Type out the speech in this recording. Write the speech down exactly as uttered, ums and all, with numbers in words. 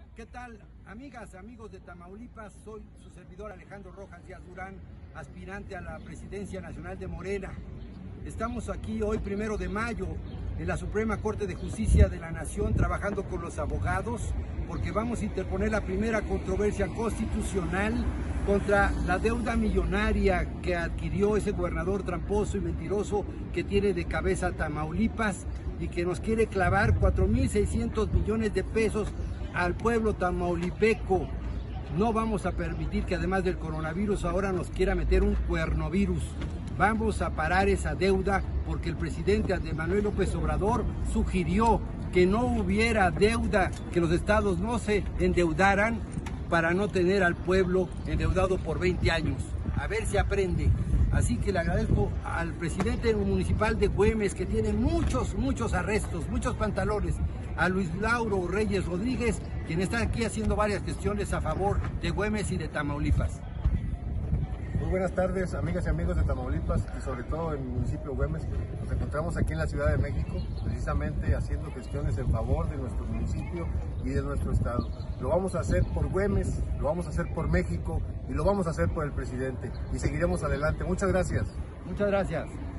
¿Qué tal, amigas, amigos de Tamaulipas? Soy su servidor Alejandro Rojas Díaz Durán, aspirante a la presidencia nacional de Morena. Estamos aquí hoy, primero de mayo, en la Suprema Corte de Justicia de la Nación, trabajando con los abogados, porque vamos a interponer la primera controversia constitucional contra la deuda millonaria que adquirió ese gobernador tramposo y mentiroso que tiene de cabeza Tamaulipas y que nos quiere clavar cuatro mil seiscientos millones de pesos al pueblo tamaulipeco. No vamos a permitir que además del coronavirus ahora nos quiera meter un cuernovirus. Vamos a parar esa deuda porque el presidente Andrés Manuel López Obrador sugirió que no hubiera deuda, que los estados no se endeudaran para no tener al pueblo endeudado por veinte años. A ver si aprende. Así que le agradezco al presidente municipal de Güemes, que tiene muchos, muchos arrestos, muchos pantalones, a Luis Lauro Reyes Rodríguez, quien está aquí haciendo varias gestiones a favor de Güemes y de Tamaulipas. Muy buenas tardes, amigas y amigos de Tamaulipas y sobre todo en el municipio de Güemes. Nos encontramos aquí en la Ciudad de México, precisamente haciendo gestiones en favor de nuestro municipio y de nuestro estado. Lo vamos a hacer por Güemes, lo vamos a hacer por México y lo vamos a hacer por el presidente. Y seguiremos adelante. Muchas gracias. Muchas gracias.